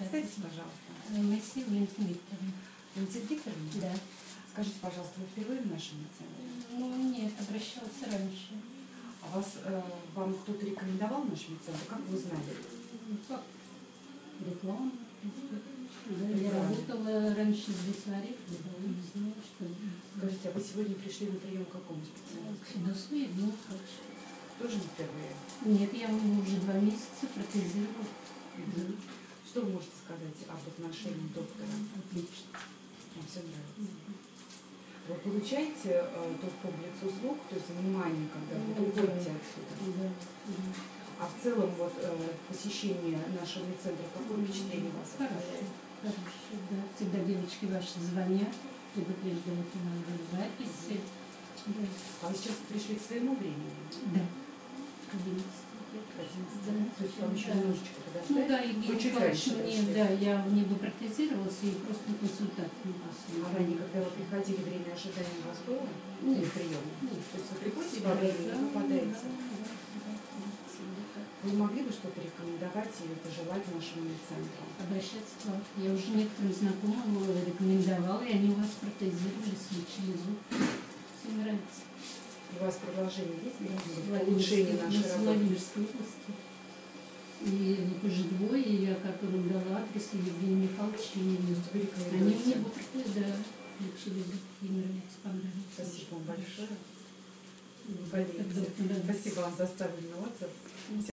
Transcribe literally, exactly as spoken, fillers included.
Представьтесь, пожалуйста. Моисеева Валентина Викторовна. Валентина Викторовна? Да. Скажите, пожалуйста, вы впервые в нашем центре? Ну, нет, обращалась раньше. А вас, э, вам кто-то рекомендовал наш медцентр? Как вы узнали? Как? Реклама. Я работала раньше здесь в Орехове, не знала, что... Скажите, а вы сегодня пришли на прием к какому К специалисту? Федосу Евгению Михайловичу. Тоже не впервые? Нет, я уже два месяца протезировала. Угу. Что вы можете сказать об отношении доктора? Отлично. Вам все нравится? Вы получаете э, тот комплекс услуг, то есть внимание, когда вы уходите отсюда? Да. А в целом вот э, посещение нашего медцентра, какое впечатление у вас? Хорошее. Хорошее, да. Всегда девочки ваши звонят, предупреждают иногда записи. Да. А вы сейчас пришли к своему времени? Да. К одиннадцати. Да. То есть вам еще немножечко подождать? Ну да, Евгений Вы чуть Николаевич раньше мне, пришли. да, я не бы протезировалась и просто на консультацию посмотрела. А ранее, когда вы приходили, время ожидания у вас было? Нет. Или приема? Нет. То есть вы приходите Всегда, во время и да, попадаете? да, да, да, да, всегда так. Вы могли бы что-то рекомендовать или пожелать нашему медцентру? Обращаться к вам. Я уже некоторым знакомым рекомендовала, и они у вас протезировались, лечили зуб. Всем нравится. У вас предложение есть? В Улучшение нашей работы? Владимирской области. И уже двое, я которым дала адрес Евгения Михайловича. Вы Они рекомендуете? мне бы протезы, да, лечили зуб. Им нравится, понравится. Спасибо вам большое. Доктор, Спасибо вам за оставленный отзыв.